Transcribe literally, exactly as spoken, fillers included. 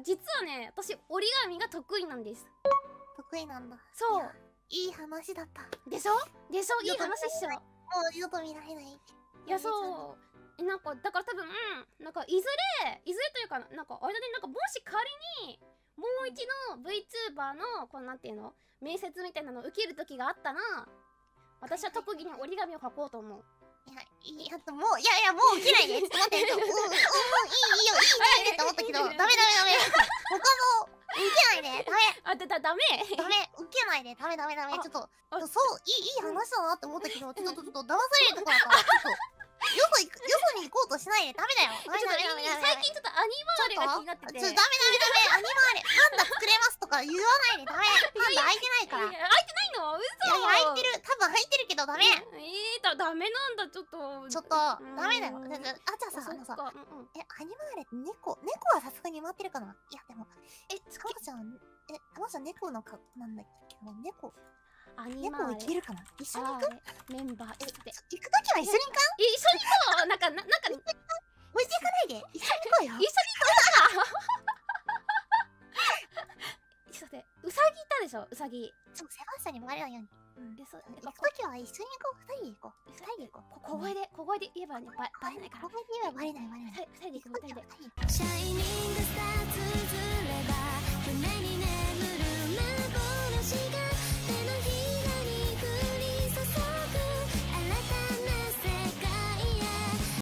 実はね、私折り紙が得意なんです。 得意なんだ。 そう。 いい話だった。 でしょでしょいい話っしょ。 もう二度と見られない。いや、そう。なんか、だから多分、なんか、いずれ、いずれというか、なんか、あれだね、なんか、もし仮に、もう一度 VTuber の、このなんていうの、面接みたいなのを受ける時があったら、私は特技に折り紙を書こうと思う。 いや、いや、もう、いやいや、もう受けないで。ちょっと待って、うん、うん、うん、いい、いいよ、いいねって思ったけど、ダメダメダメ。他の、受けないで、ダメ。 あ、だ、だ、ダメダメ、受けないで、ダメダメダメ。ちょっと、そう、いい、いい話だなって思ったけど、ちょっと、ちょっと、騙されるとこだから、ちょっと、よそ行く、よそに行こうとしないで、ダメだよ。ダメダメダメダメ。 最近ちょっとアニマーレが気になってて。 ちょっと、ダメダメダメ。アニマーレ、パンダ作れますとか言わないで、ダメ。パンダ開いてないから。 開いてないの？嘘。 いや、開いてる。多分開いてるけど、ダメ。 えー、だ、ダメなんだ、ちょっと。 ちょっと、ダメだよ。あ、じゃあさ、あのさ、え、アニマーレって猫、猫はさすがに回ってるかな？いや、でも、え、たまちゃん、え、たまちゃん猫のか、なんだっけど、猫、猫いけるかな？一緒に行く？ メンバーって。 行くときは一緒に行かん？ 一緒に行こう。なんか、なんか、 置いていかないで。一緒に行こうよ。 一緒に行こう。ちょっと待って、うさぎいたでしょ、うさぎ。 そう、セバスチャンにもバレないように。うん。 で、そう、 行くときは一緒に行こう。二人で行こう。二人で行こう。 小声で、小声で言えばね、バレないから。 小声で言えばバレない、バレない。 二人で行く、二人で。 二人で。